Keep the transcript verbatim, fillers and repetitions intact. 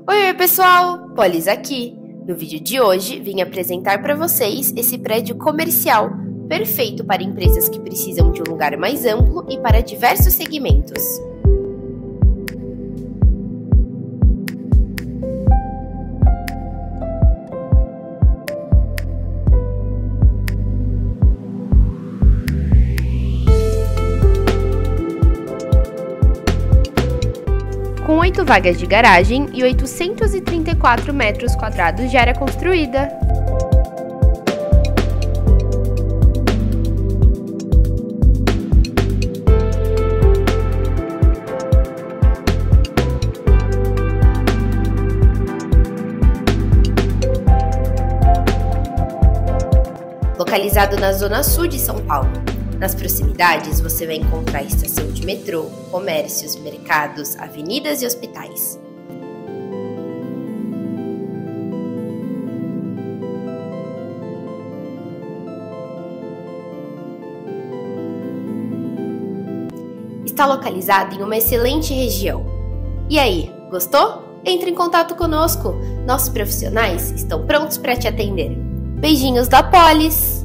Oi, oi pessoal, Polis aqui. No vídeo de hoje vim apresentar para vocês esse prédio comercial, perfeito para empresas que precisam de um lugar mais amplo e para diversos segmentos. Com oito vagas de garagem e oitocentos e trinta e quatro metros quadrados de área construída. Localizado na zona sul de São Paulo. Nas proximidades, você vai encontrar estação de metrô, comércios, mercados, avenidas e hospitais. Está localizado em uma excelente região. E aí, gostou? Entre em contato conosco. Nossos profissionais estão prontos para te atender. Beijinhos da Polis!